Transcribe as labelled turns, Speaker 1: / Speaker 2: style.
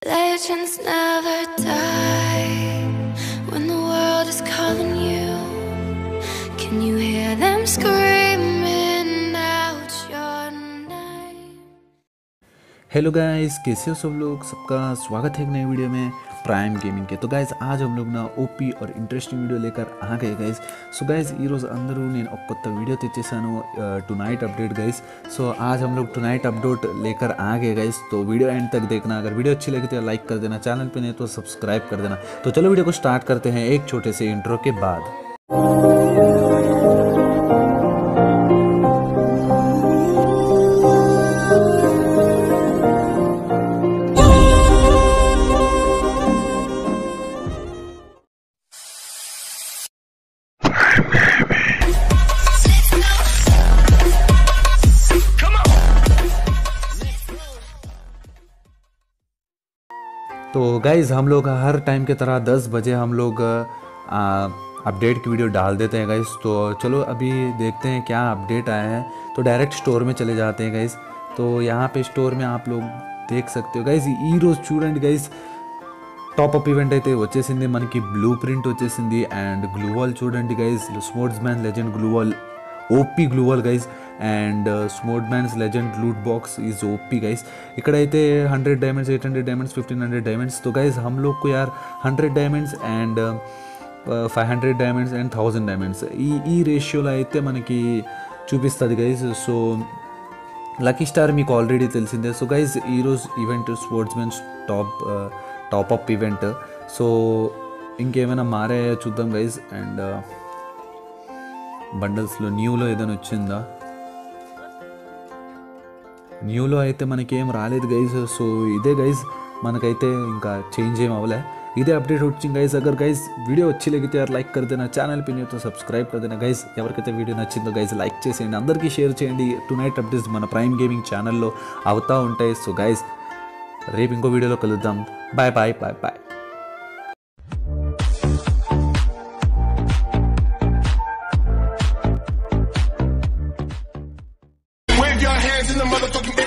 Speaker 1: Legends never die when the world is calling you. Can you hear them screaming out your name?
Speaker 2: Hello guys, कैसे हो सब लोग। सबका स्वागत है एक नई वीडियो में प्राइम गेमिंग के। तो गाइस आज हम लोग ना ओपी और इंटरेस्टिंग वीडियो लेकर आ गए गाइस। సో గైస్ ఈరోజు అందరూ నేను ఒక కొత్త వీడియో తెచ్చేసాను, टुनाइट अपडेट गाइस। सो आज हम लोग टुनाइट अपडेट लेकर आ गए गाइस। तो वीडियो एंड तक देखना। अगर वीडियो अच्छी लगी तो लाइक कर देना, चैनल पे नहीं तो सब्सक्राइब कर देना। तो चलो वीडियो को स्टार्ट करते हैं एक छोटे से इंट्रो के बाद। तो गाइज़ हम लोग हर टाइम की तरह 10 बजे हम लोग अपडेट की वीडियो डाल देते हैं गाइज़। तो चलो अभी देखते हैं क्या अपडेट आया है। तो डायरेक्ट स्टोर में चले जाते हैं गाइज़। तो यहाँ पे स्टोर में आप लोग देख सकते हो गाइज़, ఈ రోజు చూడండి गाइज़, టాప్అప్ ఈవెంట్ అయితే వచ్చేసింది మనకి, బ్లూ ప్రింట్ వచ్చేసింది అండ్ గ్లూవాల్ చూడండి guys, sportsman legend gloo wall, OP gloo wall guys and sportsman's legend loot box is OP guys. इकड़े 100 डायमंड्स, 800 डायमंड्स, 1500 डायमंड्स। तो गाइज हम लोग को यार 100 diamonds and 500 diamonds and 1000 diamonds ఈ రేషియోలో అయితే మనకి చూపిస్తుంది గైజ్। సో లక్కీ స్టార్ మీకు ఆల్రెడీ తెలిసిందే। సో గైజ్ ఈరోజు event sportsman's top up event. So ఇంకేమైనా మారాయో చూద్దాం గైజ్। అండ్ బండల్స్లో న్యూలో ఏదైనా వచ్చిందా? న్యూలో అయితే మనకేం రాలేదు గైజ్। సో ఇదే గైజ్, మనకైతే ఇంకా చేంజ్ ఏం అవ్వలే, ఇదే అప్డేట్ వచ్చింది గైజ్। అగర్ గైజ్ వీడియో अच्छी लगी तो यार लाइक कर देना, चैनल पे नहीं तो सब्सक्राइब कर देना గైజ్। ఎవరికైతే వీడియో నచ్చిందో గైజ్ లైక్ చేసేయండి, అందరికీ షేర్ చేయండి। టునైట్ అప్డేట్స్ మన ప్రైమ్ గేమింగ్ ఛానల్లో అవుతూ ఉంటాయి। సో గైజ్ రేపు ఇంకో వీడియోలో కలుద్దాం। Bye bye bye bye.
Speaker 3: Wave your hands in the motherfucking air.